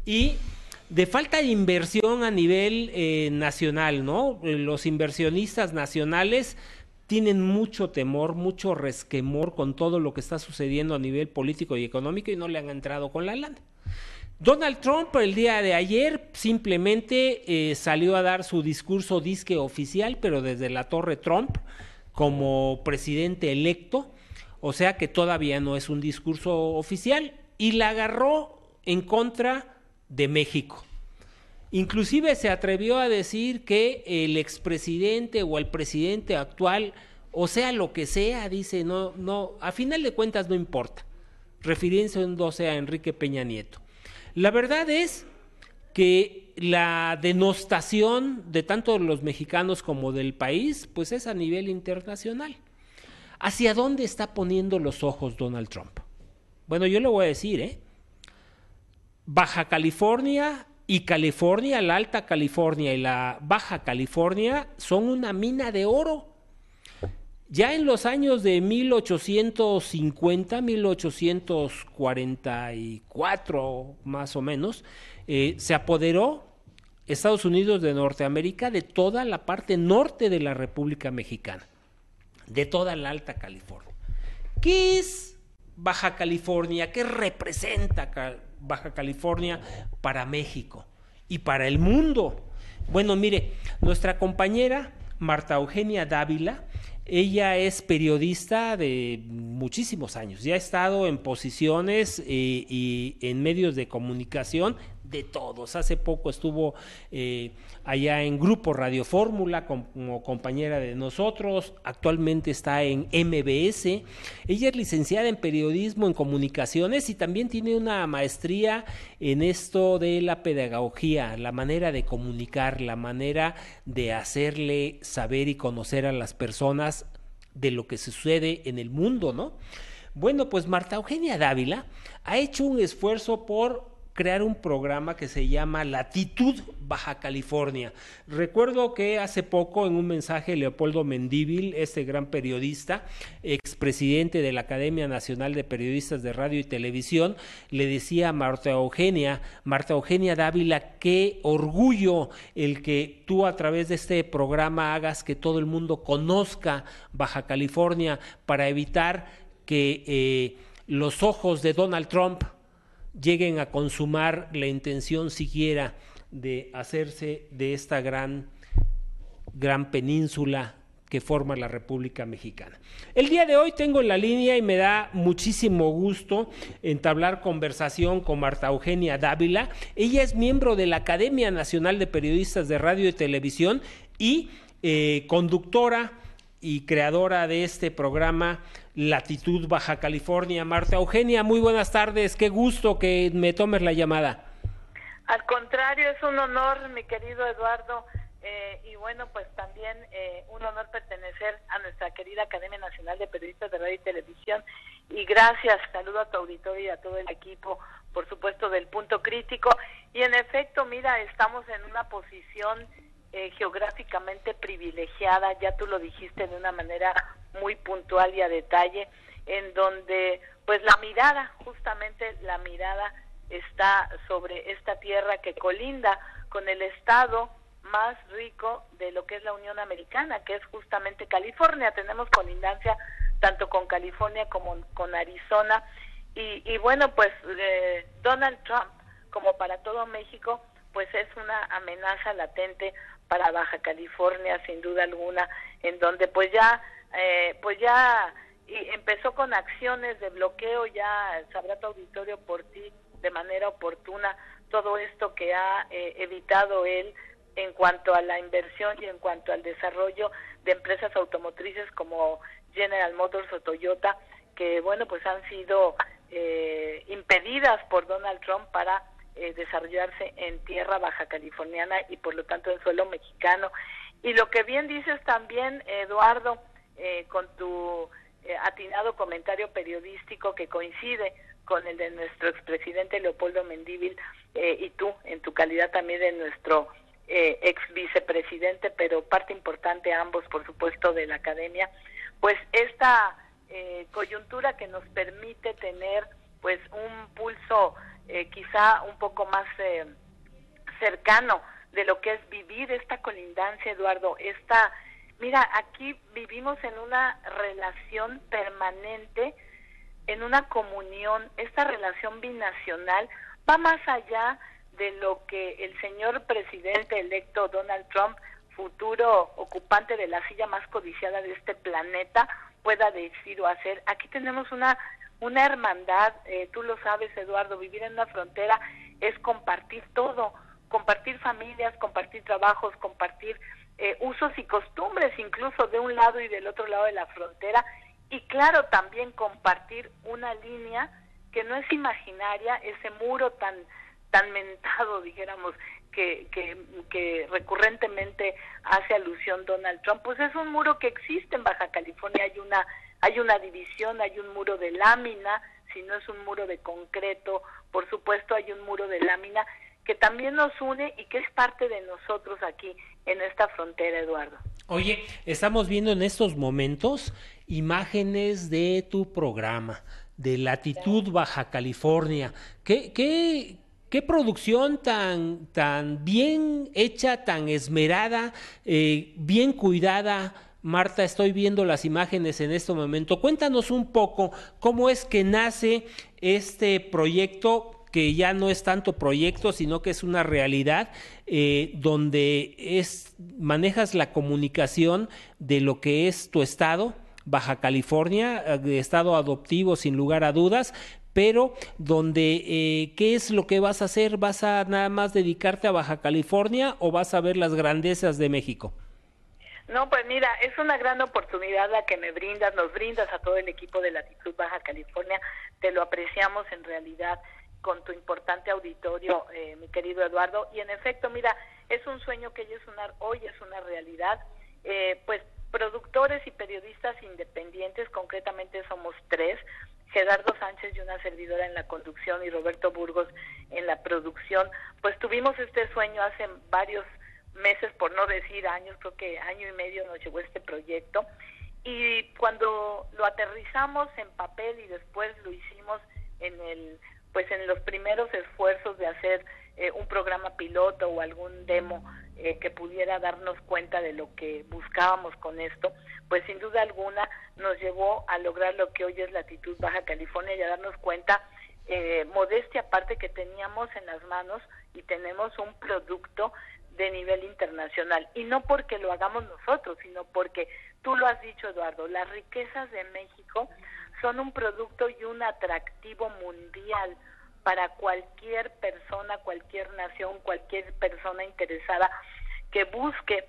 y de falta de inversión a nivel nacional, ¿no? Los inversionistas nacionales tienen mucho temor, mucho resquemor con todo lo que está sucediendo a nivel político y económico y no le han entrado con la lana. Donald Trump el día de ayer simplemente salió a dar su discurso disque oficial, pero desde la Torre Trump como presidente electo, o sea que todavía no es un discurso oficial, y la agarró en contra de México. Inclusive se atrevió a decir que el expresidente o el presidente actual, o sea lo que sea, dice, no, a final de cuentas no importa, refiriéndose a Enrique Peña Nieto. La verdad es que la denostación de tanto los mexicanos como del país, pues es a nivel internacional. ¿Hacia dónde está poniendo los ojos Donald Trump? Bueno, yo le voy a decir, Baja California y California, la Alta California y la Baja California son una mina de oro. Ya en los años de 1850, 1844 más o menos, se apoderó Estados Unidos de Norteamérica de toda la parte norte de la República Mexicana, de toda la Alta California. ¿Qué es Baja California? ¿Qué representa Baja California para México y para el mundo? Bueno, mire, nuestra compañera Marta Eugenia Dávila, ella es periodista de muchísimos años, ya ha estado en posiciones y en medios de comunicación de todos. Hace poco estuvo allá en Grupo Radio Fórmula como compañera de nosotros, actualmente está en MBS. Ella es licenciada en periodismo en comunicaciones y también tiene una maestría en esto de la pedagogía, la manera de comunicar, la manera de hacerle saber y conocer a las personas de lo que sucede en el mundo, ¿no? Bueno, pues Marta Eugenia Dávila ha hecho un esfuerzo por crear un programa que se llama Latitud Baja California. Recuerdo que hace poco en un mensaje Leopoldo Mendívil, este gran periodista, expresidente de la Academia Nacional de Periodistas de Radio y Televisión, le decía a Marta Eugenia Dávila, qué orgullo el que tú a través de este programa hagas que todo el mundo conozca Baja California para evitar que los ojos de Donald Trump lleguen a consumar la intención siquiera de hacerse de esta gran península que forma la República Mexicana. El día de hoy tengo en la línea y me da muchísimo gusto entablar conversación con Marta Eugenia Dávila. Ella es miembro de la Academia Nacional de Periodistas de Radio y Televisión y conductora y creadora de este programa Latitud Baja California. Marta Eugenia, muy buenas tardes, qué gusto que me tomes la llamada. Al contrario, es un honor, mi querido Eduardo, y bueno, pues también un honor pertenecer a nuestra querida Academia Nacional de Periodistas de Radio y Televisión, y gracias, saludo a tu auditorio y a todo el equipo, por supuesto, del Punto Crítico, y en efecto, mira, estamos en una posición geográficamente privilegiada, ya tú lo dijiste de una manera muy puntual y a detalle, en donde pues justamente la mirada está sobre esta tierra que colinda con el estado más rico de lo que es la Unión Americana, que es justamente California. Tenemos colindancia tanto con California como con Arizona, y bueno, pues Donald Trump, como para todo México, pues es una amenaza latente para Baja California, sin duda alguna, en donde pues ya empezó con acciones de bloqueo, ya sabrá tu auditorio por ti de manera oportuna todo esto que ha evitado él en cuanto a la inversión y en cuanto al desarrollo de empresas automotrices como General Motors o Toyota, que bueno, pues han sido impedidas por Donald Trump para desarrollarse en tierra baja californiana y por lo tanto en suelo mexicano. Y lo que bien dices también, Eduardo, con tu atinado comentario periodístico que coincide con el de nuestro expresidente Leopoldo Mendívil, y tú en tu calidad también de nuestro ex vicepresidente, pero parte importante ambos, por supuesto, de la academia, pues esta coyuntura que nos permite tener pues un pulso quizá un poco más cercano de lo que es vivir esta colindancia, Eduardo. Mira, aquí vivimos en una relación permanente, en una comunión. Esta relación binacional va más allá de lo que el señor presidente electo Donald Trump, futuro ocupante de la silla más codiciada de este planeta, pueda decir o hacer. Aquí tenemos una hermandad, tú lo sabes, Eduardo. Vivir en una frontera es compartir todo, compartir familias, compartir trabajos, compartir usos y costumbres, incluso de un lado y del otro lado de la frontera, y claro, también compartir una línea que no es imaginaria, ese muro tan mentado, dijéramos, que recurrentemente hace alusión Donald Trump. Pues es un muro que existe en Baja California. Hay una división, hay un muro de lámina, si no es un muro de concreto, por supuesto hay un muro de lámina que también nos une y que es parte de nosotros aquí en esta frontera, Eduardo. Oye, estamos viendo en estos momentos imágenes de tu programa, de Latitud Baja California. ¿Qué producción tan bien hecha, tan esmerada, bien cuidada? Marta, estoy viendo las imágenes en este momento. Cuéntanos un poco cómo es que nace este proyecto, que ya no es tanto proyecto, sino que es una realidad, donde manejas la comunicación de lo que es tu estado, Baja California, estado adoptivo sin lugar a dudas, pero donde, ¿qué es lo que vas a hacer? ¿Vas a nada más dedicarte a Baja California o vas a ver las grandezas de México? No, pues mira, es una gran oportunidad la que nos brindas a todo el equipo de Latitud Baja California. Te lo apreciamos en realidad con tu importante auditorio, mi querido Eduardo. Y en efecto, mira, es un sueño que hoy es una realidad. Pues productores y periodistas independientes, concretamente somos 3, Gerardo Sánchez y una servidora en la conducción y Roberto Burgos en la producción. Pues tuvimos este sueño hace varios meses, por no decir años, creo que año y medio nos llevó este proyecto, y cuando lo aterrizamos en papel y después lo hicimos en los primeros esfuerzos de hacer un programa piloto o algún demo que pudiera darnos cuenta de lo que buscábamos con esto, pues sin duda alguna nos llevó a lograr lo que hoy es Latitud Baja California y a darnos cuenta, modestia aparte, que teníamos en las manos y tenemos un producto de nivel internacional, y no porque lo hagamos nosotros, sino porque, tú lo has dicho, Eduardo, las riquezas de México son un producto y un atractivo mundial para cualquier persona, cualquier nación, cualquier persona interesada que busque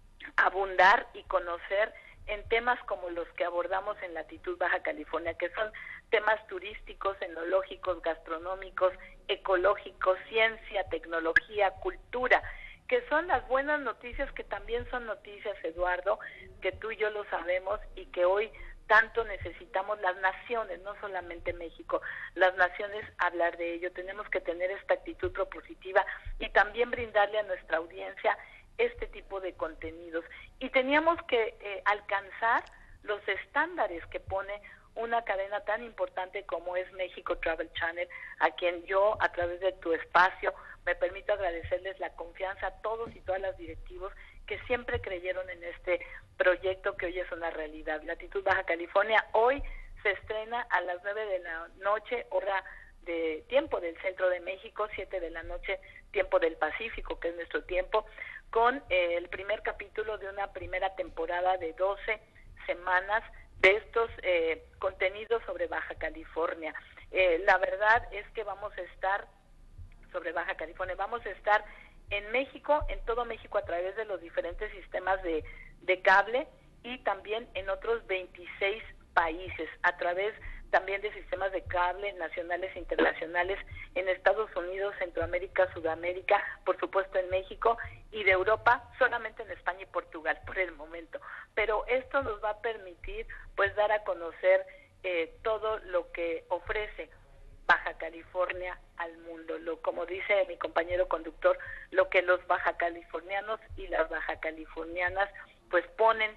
abundar y conocer en temas como los que abordamos en Latitud Baja California, que son temas turísticos, enológicos, gastronómicos, ecológicos, ciencia, tecnología, cultura, que son las buenas noticias, que también son noticias, Eduardo, que tú y yo lo sabemos y que hoy tanto necesitamos las naciones, no solamente México, las naciones hablar de ello. Tenemos que tener esta actitud propositiva y también brindarle a nuestra audiencia este tipo de contenidos. Y teníamos que alcanzar los estándares que pone una cadena tan importante como es México Travel Channel, a quien yo, a través de tu espacio, me permito agradecerles la confianza a todos y todas las directivos que siempre creyeron en este proyecto que hoy es una realidad. Latitud Baja California hoy se estrena a las 9 de la noche, hora de tiempo del centro de México, 7 de la noche, tiempo del Pacífico, que es nuestro tiempo, con el primer capítulo de una primera temporada de 12 semanas de estos contenidos sobre Baja California. La verdad es que vamos a estar sobre Baja California, vamos a estar en México, en todo México, a través de los diferentes sistemas de cable, y también en otros 26 países, a través también de sistemas de cable nacionales e internacionales en Estados Unidos, Centroamérica, Sudamérica, por supuesto en México, y de Europa solamente en España y Portugal por el momento. Pero esto nos va a permitir pues dar a conocer todo lo que ofrece Baja California al mundo, como dice mi compañero conductor, lo que los baja californianos y las baja californianas pues ponen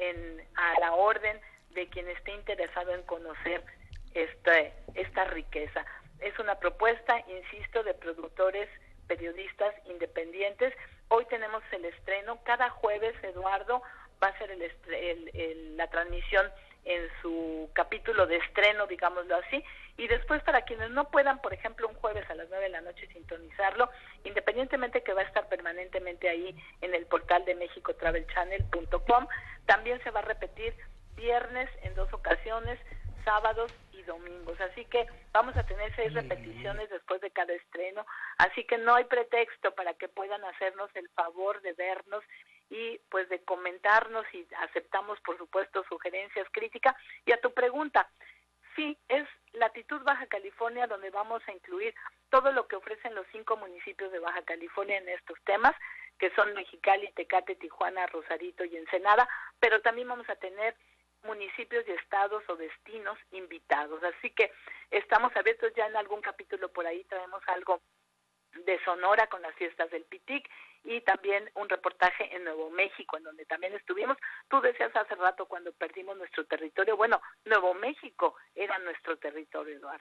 a la orden de quien esté interesado en conocer esta riqueza. Es una propuesta, insisto, de productores, periodistas independientes. Hoy tenemos el estreno. Cada jueves, Eduardo, va a ser la transmisión en su capítulo de estreno, digámoslo así, y después para quienes no puedan, por ejemplo, un jueves a las 9 de la noche sintonizarlo, independientemente que va a estar permanentemente ahí en el portal de mexicotravelchannel.com, también se va a repetir viernes en 2 ocasiones, sábados y domingos, así que vamos a tener 6 repeticiones después de cada estreno, así que no hay pretexto para que puedan hacernos el favor de vernos y pues de comentarnos, y aceptamos por supuesto sugerencias, críticas. Y a tu pregunta, sí, es Latitud Baja California, donde vamos a incluir todo lo que ofrecen los 5 municipios de Baja California en estos temas, que son Mexicali, Tecate, Tijuana, Rosarito y Ensenada, pero también vamos a tener municipios y estados o destinos invitados, así que estamos abiertos. Ya en algún capítulo por ahí traemos algo de Sonora con las fiestas del Pitic, y también un reportaje en Nuevo México, en donde también estuvimos. Tú decías hace rato, cuando perdimos nuestro territorio, bueno, Nuevo México era nuestro territorio, Eduardo.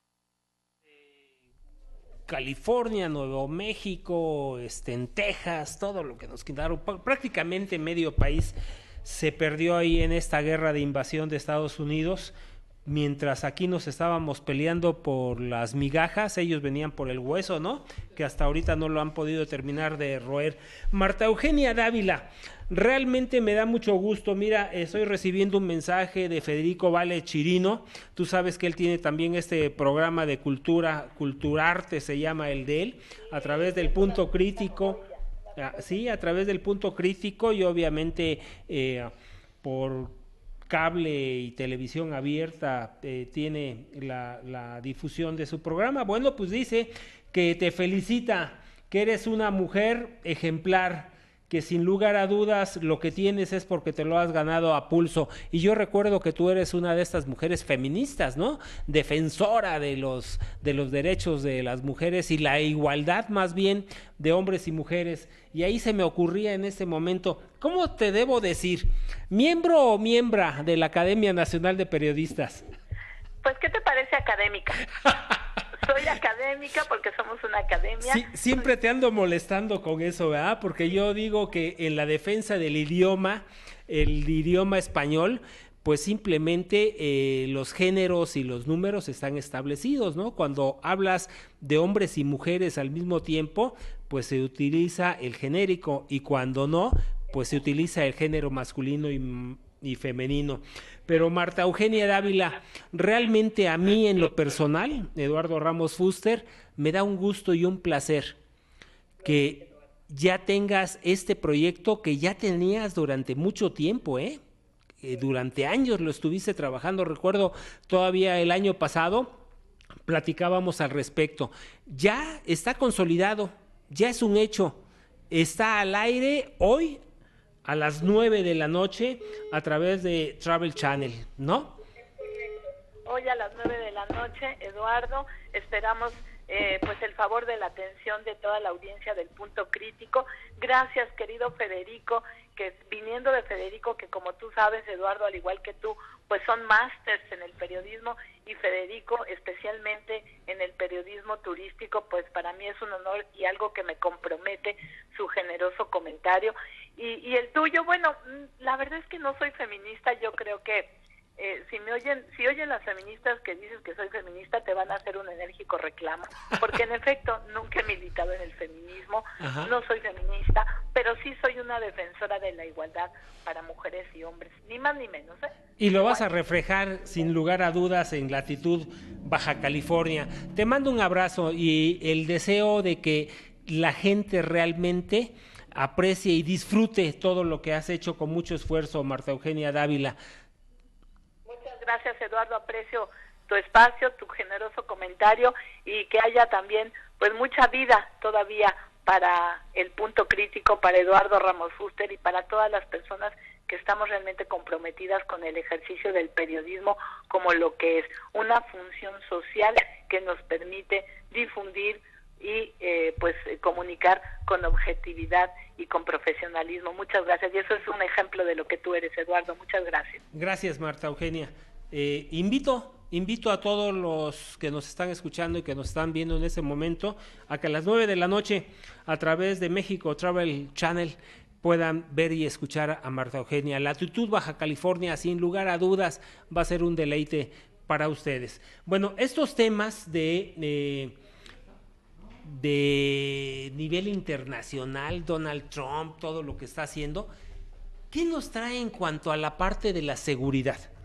California, Nuevo México, en Texas, todo lo que nos quitaron, prácticamente medio país se perdió ahí en esta guerra de invasión de Estados Unidos. Mientras aquí nos estábamos peleando por las migajas, ellos venían por el hueso, ¿no? Que hasta ahorita no lo han podido terminar de roer. Marta Eugenia Dávila, realmente me da mucho gusto. Mira, estoy recibiendo un mensaje de Federico Vale Chirino. Tú sabes que él tiene también este programa de Culturarte, se llama el de él, a través del Punto Crítico. Sí, a través del Punto Crítico, y obviamente por cable y televisión abierta tiene la difusión de su programa. Bueno, pues dice que te felicita, que eres una mujer ejemplar, que sin lugar a dudas lo que tienes es porque te lo has ganado a pulso. Y yo recuerdo que tú eres una de estas mujeres feministas, ¿no? Defensora de los derechos de las mujeres y la igualdad más bien de hombres y mujeres. Y ahí se me ocurría en este momento, ¿cómo te debo decir? ¿Miembro o miembra de la Academia Nacional de Periodistas? Pues, ¿qué te parece académica? Soy académica porque somos una academia. Sí, siempre te ando molestando con eso, ¿verdad? Porque yo digo que en la defensa del idioma, el idioma español, pues simplemente los géneros y los números están establecidos, ¿no? Cuando hablas de hombres y mujeres al mismo tiempo, pues se utiliza el genérico, y cuando no, pues se utiliza el género masculino y femenino. Pero Marta Eugenia Dávila, realmente a mí en lo personal, Eduardo Ramos Fuster, me da un gusto y un placer que ya tengas este proyecto que ya tenías durante mucho tiempo, durante años lo estuviste trabajando. Recuerdo todavía el año pasado platicábamos al respecto. Ya está consolidado, ya es un hecho, está al aire hoy a las 9 de la noche a través de Travel Channel, ¿no? Hoy a las 9 de la noche, Eduardo, esperamos pues el favor de la atención de toda la audiencia del Punto Crítico. Gracias, querido Federico, que viniendo de Federico, que como tú sabes, Eduardo, al igual que tú, pues son másters en el periodismo, y Federico especialmente en el periodismo turístico, pues para mí es un honor y algo que me compromete su generoso comentario. Y el tuyo, bueno, la verdad es que no soy feminista. Yo creo que si oyen las feministas que dices que soy feminista, te van a hacer un enérgico reclamo, porque en efecto nunca he militado en el feminismo. Ajá. No soy feminista, pero sí soy una defensora de la igualdad para mujeres y hombres, ni más ni menos, ¿eh? Y lo vas a reflejar sin lugar a dudas en Latitud Baja California. Te mando un abrazo y el deseo de que la gente realmente aprecie y disfrute todo lo que has hecho con mucho esfuerzo, Marta Eugenia Dávila. Muchas gracias, Eduardo, aprecio tu espacio, tu generoso comentario, y que haya también pues mucha vida todavía para el Punto Crítico, para Eduardo Ramos Fuster y para todas las personas que estamos realmente comprometidas con el ejercicio del periodismo como lo que es una función social que nos permite difundir y pues comunicar con objetividad y con profesionalismo. Muchas gracias, y eso es un ejemplo de lo que tú eres, Eduardo. Muchas gracias. Gracias, Marta Eugenia. Invito invito a todos los que nos están escuchando y que nos están viendo en ese momento a que a las 9 de la noche a través de México Travel Channel puedan ver y escuchar a Marta Eugenia. Latitud Baja California, sin lugar a dudas, va a ser un deleite para ustedes. Bueno, estos temas de nivel internacional, Donald Trump, todo lo que está haciendo, ¿qué nos trae en cuanto a la parte de la seguridad?